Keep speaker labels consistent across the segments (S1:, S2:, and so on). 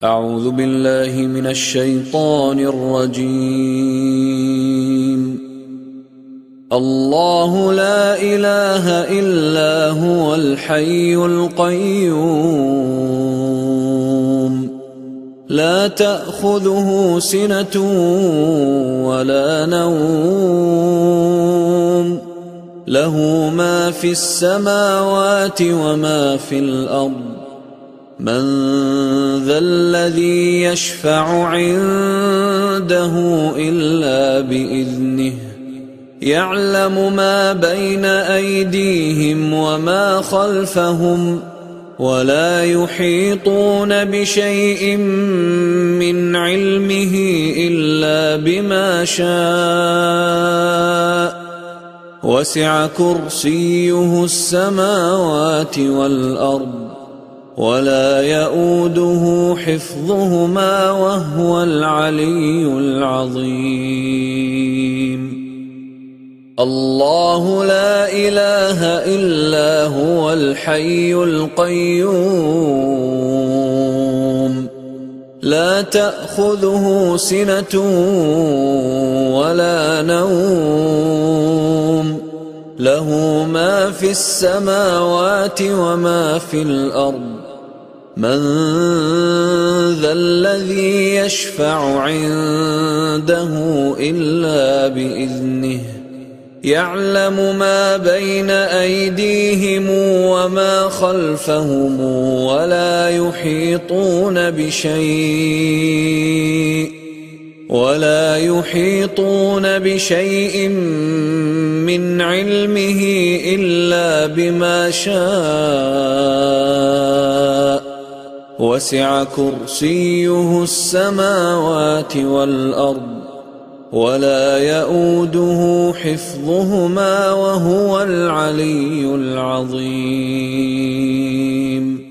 S1: أعوذ بالله من الشيطان الرجيم. الله لا إله إلا هو الحي القيوم لا تأخذه سنة ولا نوم له ما في السماوات وما في الأرض من ذا الذي يشفع عنده إلا بإذنه يعلم ما بين أيديهم وما خلفهم ولا يحيطون بشيء من علمه إلا بما شاء وسع كرسيه السماوات والأرض ولا يؤوده حفظهما وهو العلي العظيم. الله لا إله إلا هو الحي القيوم لا تأخذه سنة ولا نوم له ما في السماوات وما في الأرض من ذا الذي يشفع عنده إلا بإذنه يعلم ما بين أيديهم وما خلفهم ولا يحيطون بشيء من علمه إلا بما شاء وسع كرسيه السماوات والأرض ولا يؤوده حفظهما وهو العلي العظيم.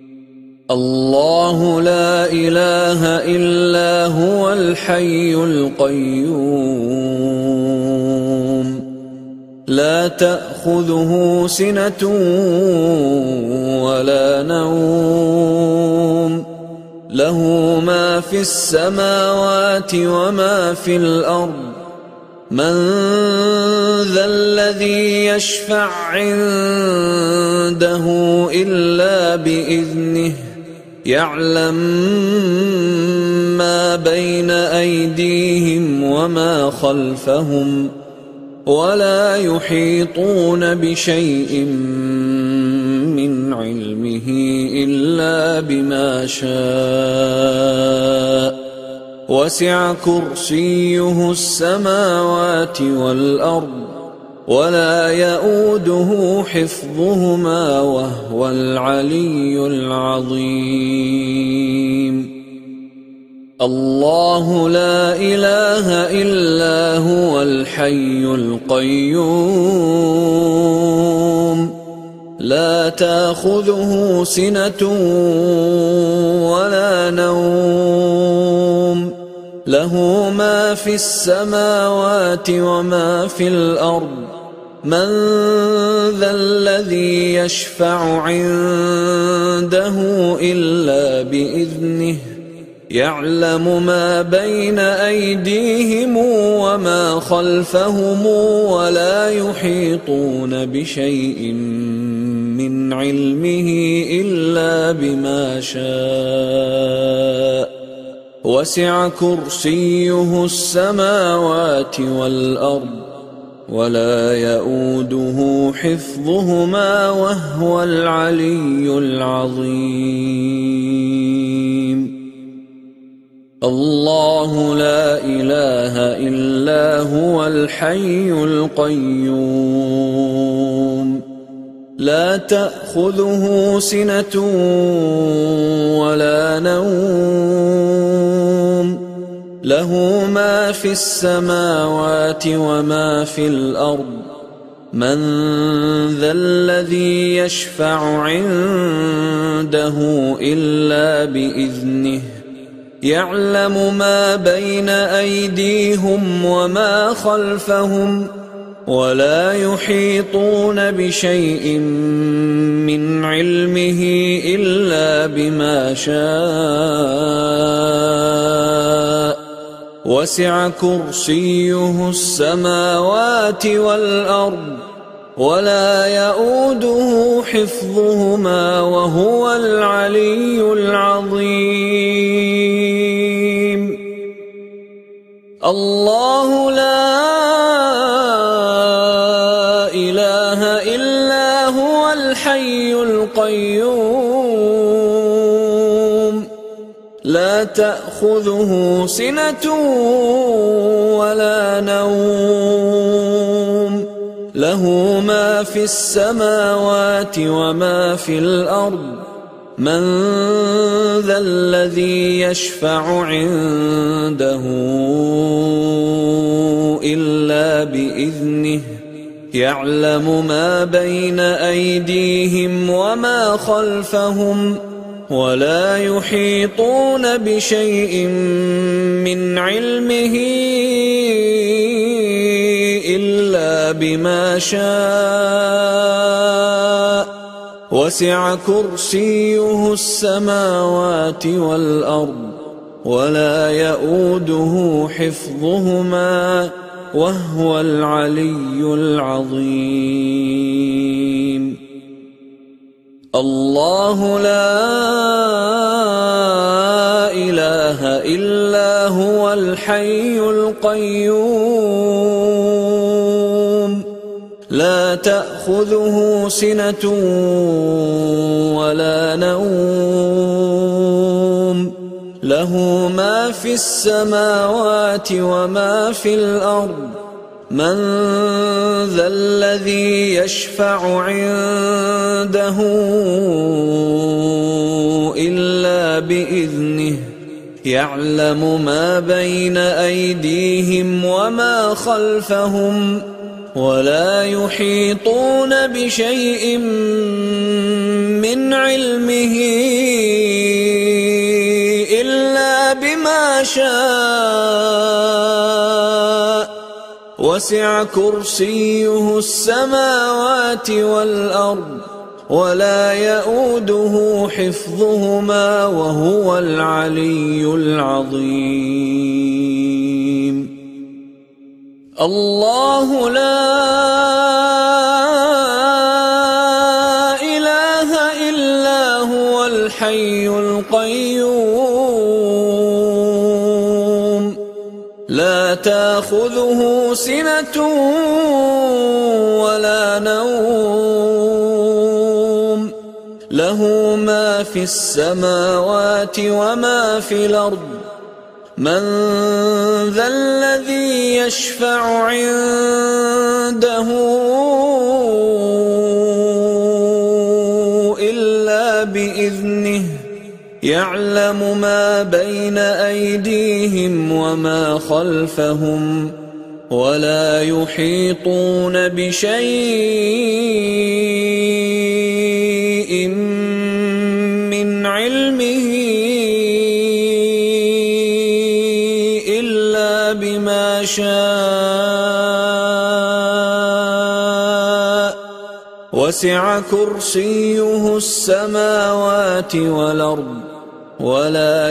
S1: الله لا إله إلا هو الحي القيوم لا تأخذه سنة ولا نوم له ما في السماوات وما في الأرض من ذا الذي يشفع عنده إلا بإذنه يعلم ما بين أيديهم وما خلفهم ولا يحيطون بشيء من علمه إلا بما شاء وسع كرسيه السماوات والأرض ولا يؤوده حفظهما وهو العلي العظيم. الله لا إله إلا هو الحي القيوم لا تأخذه سنة ولا نوم له ما في السماوات وما في الأرض من ذا الذي يشفع عنده إلا بإذنه يعلم ما بين أيديهم وما خلفهم ولا يحيطون بشيء من علمه إلا بما شاء وسع كرسيه السماوات والأرض ولا يؤوده حفظهما وهو العلي العظيم. الله لا إله إلا هو الحي القيوم لا تأخذه سنة ولا نوم له ما في السماوات وما في الأرض من ذا الذي يشفع عنده إلا بإذنه يعلم ما بين أيديهم وما خلفهم ولا يحيطون بشيء من علمه إلا بما شاء وسع كرسيه السماوات والأرض ولا يئوده حفظهما وهو العلي العظيم الله لا إله إلا هو الحي القيوم لا تأخذه سنة ولا نوم له ما في السماوات وما في الأرض من ذا الذي يشفع عنده إلا بإذنه يعلم ما بين أيديهم وما خلفهم ولا يحيطون بشيء من علمه إلا بما شاء وسع كرسيه السماوات والأرض ولا يئوده حفظهما وهو العلي العظيم الله لا إله إلا هو الحي القيوم لا تأخذه سنة ولا نوم له ما في السماوات وما في الأرض من ذا الذي يشفع عنده إلا بإذنه يعلم ما بين أيديهم وما خلفهم ولا يحيطون بشيء من علمه إلا بما شاء وسع كرسيه السماوات والأرض ولا يئوده حفظهما وهو العلي العظيم الله لا إله إلا هو الحي القيوم لا تأخذه سنة ولا نوم له ما في السماوات وما في الأرض من ذا الذي يشفع عنده إلا بإذنه يعلم ما بين أيديهم وما خلفهم ولا يحيطون بشيء من علمه إلا بما شاء وسع كرسيه السماوات والأرض ولا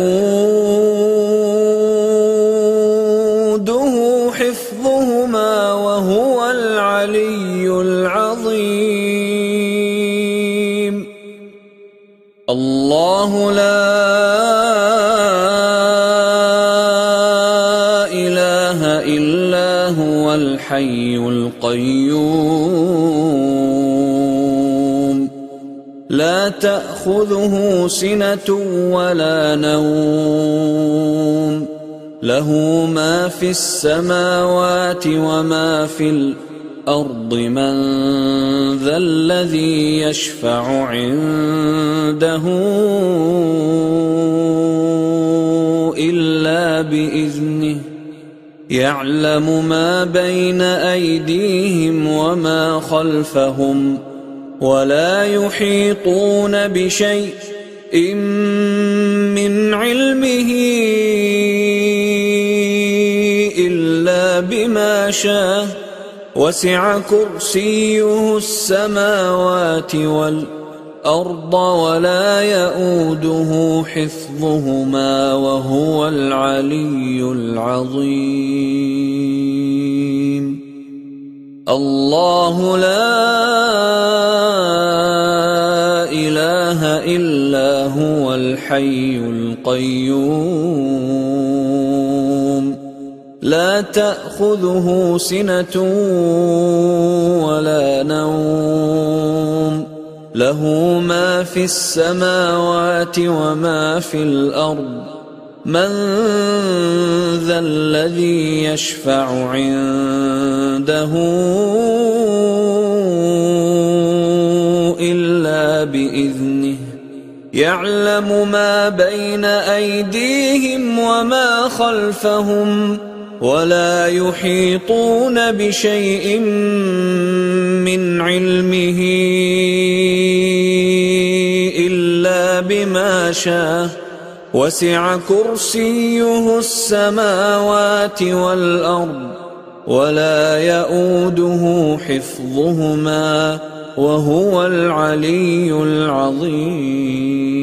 S1: يئوده حفظهما وهو العلي العظيم الله لا إله إلا هو الحي القيوم لا تأخذه سنة ولا نوم له ما في السماوات وما في الأرض من ذا الذي يشفع عنده إلا بإذنه يعلم ما بين أيديهم وما خلفهم ولا يحيطون بشيء من علمه إلا بما شاء وسع كرسيه السماوات والأرض ولا يئوده حفظهما وهو العلي العظيم. الله لا إله إلا هو الحي القيوم لا تأخذه سنة ولا نوم له ما في السماوات وما في الأرض من ذا الذي يشفع عنده إلا بإذنه يعلم ما بين أيديهم وما خلفهم ولا يحيطون بشيء من علمه إلا بما شاء وسع كرسيه السماوات والأرض ولا يئوده حفظهما وهو العلي العظيم.